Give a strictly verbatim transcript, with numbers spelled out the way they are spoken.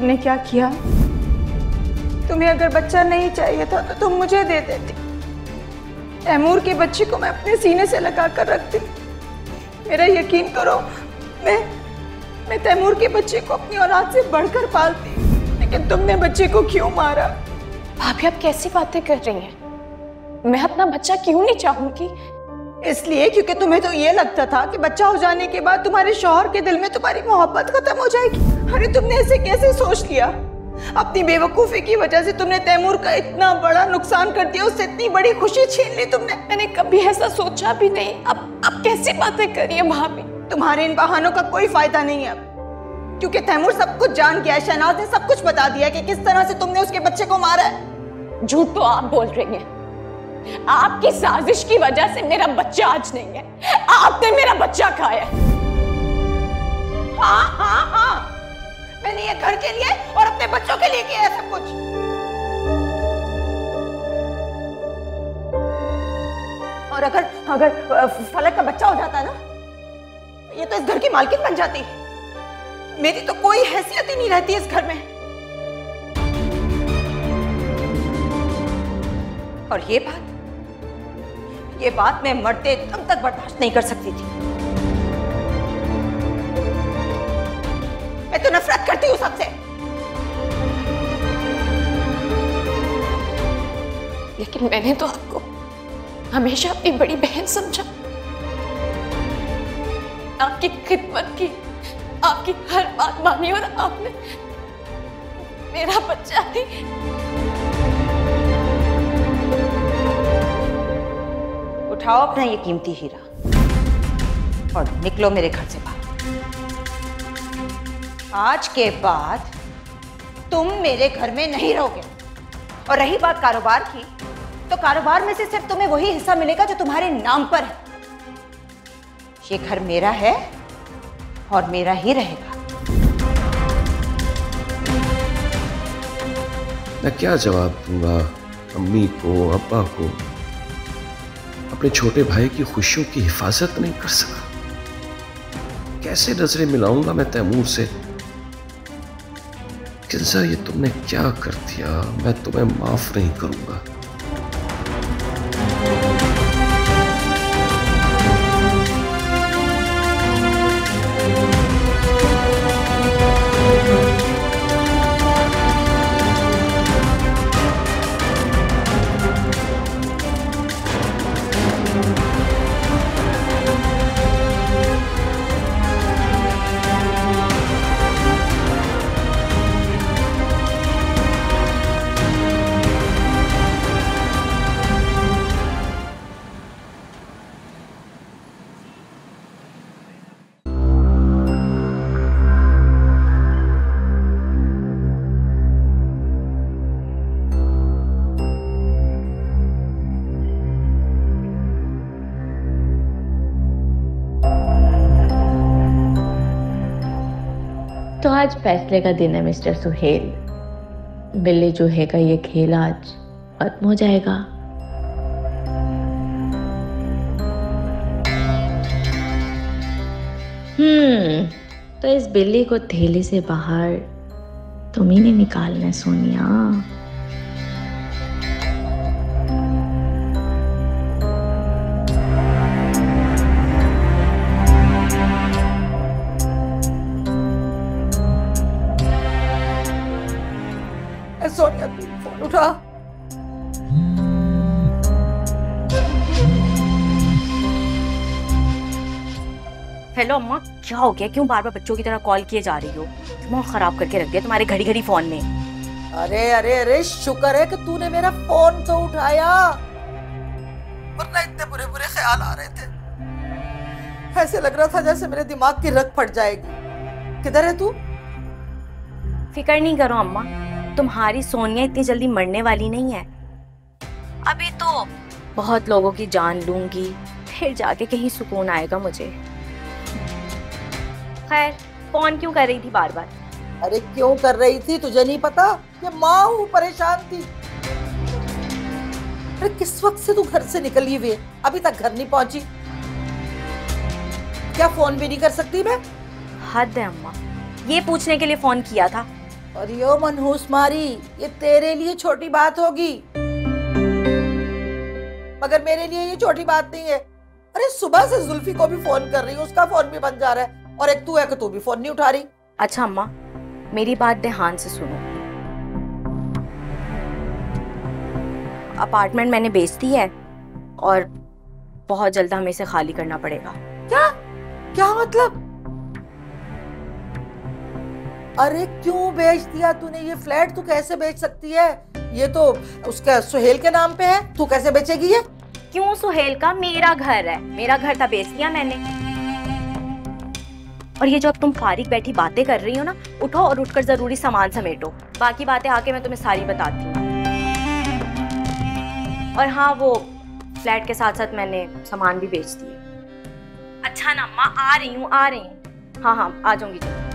तुमने क्या किया? तुम्हें अगर बच्चा नहीं चाहिए था तो तुम मुझे दे देती। तैमूर के बच्चे को मैं अपने सीने से लगा कर रखती। मेरा यकीन करो, मैं मैं तैमूर के बच्चे को अपनी औलाद से बढ़कर पालती, लेकिन तुमने बच्चे को क्यों मारा? भाभी आप कैसी बातें कर रही हैं? मैं अपना बच्चा क्यों नहीं चाहूंगी? इसलिए क्योंकि तुम्हें तो ये लगता था कि बच्चा हो जाने के बाद तुम्हारे शौहर के दिल में तुम्हारी मोहब्बत खत्म हो जाएगी। अरे तुमने ऐसे कैसे सोच लिया? अपनी बेवकूफी की वजह से तुमने तैमूर का इतना बड़ा नुकसान कर दिया, उससे इतनी बड़ी खुशी छीन ली तुमने। मैंने कभी ऐसा सोचा भी नहीं। अब अब कैसी बातें कर रही हैं भाभी? तुम्हारे इन बहानों का कोई फायदा नहीं है अब, क्योंकि तैमूर सब कुछ जान गया है। शहनाज ने सब कुछ बता दिया कि किस तरह से तुमने उसके बच्चे को मारा है। झूठ तो आप बोल रही हैं। आपकी साजिश की वजह से मेरा बच्चा आज नहीं है। आपने मेरा बच्चा खाया। हाँ हाँ हाँ, मैंने ये घर के लिए और अपने बच्चों के लिए किया है सब कुछ। और अगर अगर फलक का बच्चा हो जाता ना, ये तो इस घर की मालकिन बन जाती। मेरी तो कोई हैसियत ही नहीं रहती इस घर में। और ये बात ये बात मैं मरते दम तक बर्दाश्त नहीं कर सकती थी। मैं तो नफरत करती हूँ सबसे। लेकिन मैंने तो आपको हमेशा अपनी बड़ी बहन समझा, आपकी खिदमत की, आपकी हर बात मानी, और आपने मेरा बच्चा ही। उठाओ अपना ये कीमती हीरा और निकलो मेरे घर से बाहर। आज के बाद तुम मेरे घर में नहीं रहोगे। और रही बात कारोबार की, तो कारोबार में से सिर्फ तुम्हें वही हिस्सा मिलेगा जो तुम्हारे नाम पर है। ये घर मेरा है और मेरा ही रहेगा। मैं क्या जवाब दूंगा अम्मी को, अब्बा को? अपने छोटे भाई की खुशियों की हिफाजत नहीं कर सका। कैसे नजरें मिलाऊंगा मैं तैमूर से? किंजा, ये तुमने क्या कर दिया? मैं तुम्हें माफ नहीं करूंगा। तो आज फैसले का दिन है मिस्टर सुहेल। बिल्ली चूहे का ये खेल आज खत्म हो जाएगा। हम्म तो इस बिल्ली को थैली से बाहर तुम ही ने निकालना है सोनिया। सोनिया, फोन उठा। हेलो अम्मा, क्या हो गया? क्यों बार बार बच्चों की तरह कॉल किए जा रही हो? दिमाग खराब करके रख दिया तुम्हारे घड़ी घड़ी फोन ने। अरे अरे अरे, शुक्र है कि तूने मेरा फोन तो उठाया, वरना इतने बुरे बुरे ख्याल आ रहे थे। ऐसे लग रहा था जैसे मेरे दिमाग की रग फट जाएगी। किधर है तू? फिक्र नहीं करो अम्मा, तुम्हारी सोनिया इतनी जल्दी मरने वाली नहीं है। अभी तो बहुत लोगों की जान लूंगी, फिर जाके कहीं सुकून आएगा मुझे। खैर, फोन क्यों कर रही थी बार बार? अरे क्यों कर रही थी तुझे नहीं पता? ये माँ हूँ, परेशान थी। अरे किस वक्त से तू घर से निकली हुई है, अभी तक घर नहीं पहुंची? क्या फोन भी नहीं कर सकती मैं? हद है अम्मा, ये पूछने के लिए फोन किया था और यो मनहूस मारी, ये तेरे लिए छोटी बात होगी, मगर मेरे लिए ये छोटी बात नहीं है। अरे सुबह से जुल्फी को भी फोन कर रही हूँ, उसका फोन भी बंद जा रहा है, और एक तू है कि तू भी फोन नहीं उठा रही। अच्छा अम्मा, मेरी बात ध्यान से सुनो। अपार्टमेंट मैंने बेच दी है और बहुत जल्द हमें इसे खाली करना पड़ेगा। क्या क्या मतलब? अरे क्यों बेच दिया तूने ये फ्लैट? तू कैसे बेच सकती है? ये तो उसका सुहेल के नाम पे है, तू कैसे बेचेगी ये? क्यों सुहेल का? मेरा घर है, मेरा घर था, बेच दिया मैंने। और ये जो अब तुम फारिग बैठी बातें कर रही हो ना, उठो और उठकर जरूरी सामान समेटो, बाकी बातें आके मैं तुम्हें सारी बताती हूँ। और हाँ, वो फ्लैट के साथ साथ मैंने सामान भी बेच दिए। अच्छा ना अम्मा, आ रही हूँ आ रही हूँ हाँ हाँ आ जाऊंगी।